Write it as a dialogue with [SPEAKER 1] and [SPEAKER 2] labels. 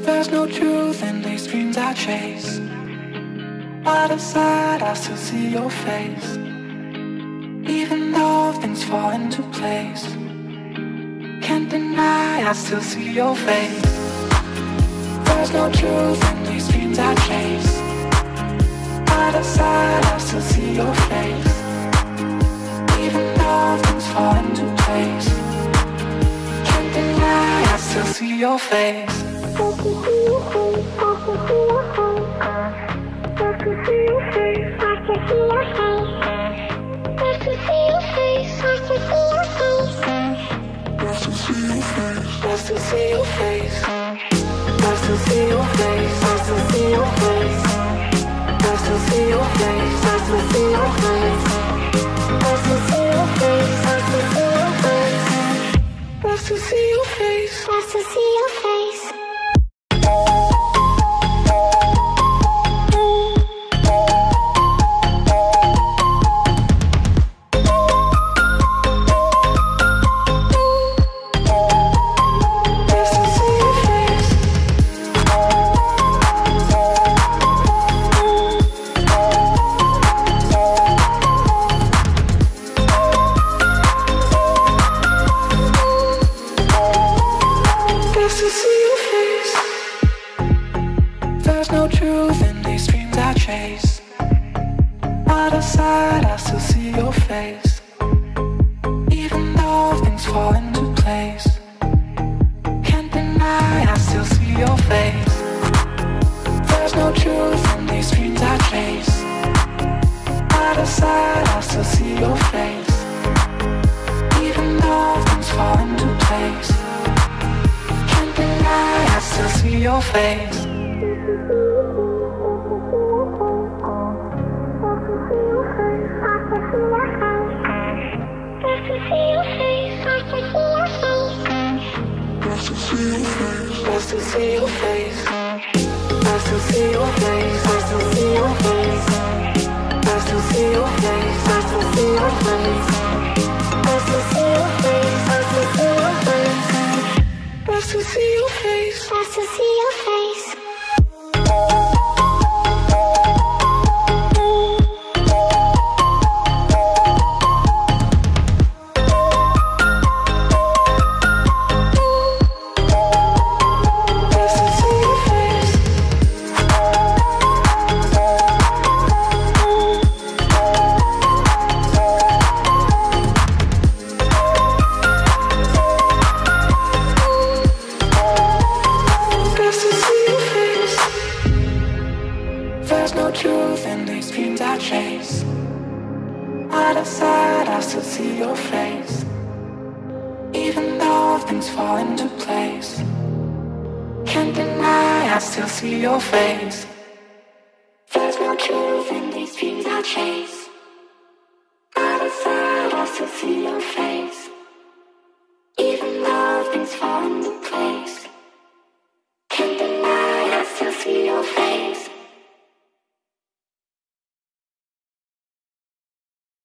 [SPEAKER 1] There's no truth in these dreams I chase. Out of sight, I still see your face. Even though things fall into place, can't deny I still see your face. There's no truth in these dreams I chase. Out of sight, I still see your face. Even though things fall into place, can't deny I still see your face. Nice to see your face. Nice to see your face. Nice to see your face. Nice to see your face. Nice to see your face. Nice to see your face. Nice to see your face. Nice to see your face. Nice to see your face. There's no truth in these dreams I chase. Out of sight, I still see your face. Even though things fall into place, can't deny I still see your face. There's no truth in these dreams I chase. Out of sight, I still see your face. Even though things fall into place, can't deny I still see your face. Nice to see your face. Nice to see your face. Nice to see your face. Nice to see your face. Nice to see your face. Nice to see your face. Nice to see your face. Nice to see your face. Nice to see your face. Nice to see your face. There's no truth in these dreams I chase. Out of sight, I still see your face. Even though things fall into place, can't deny I still see your face. There's no truth in these dreams I chase. Out of sight, I still see your face. Even though things fall into place,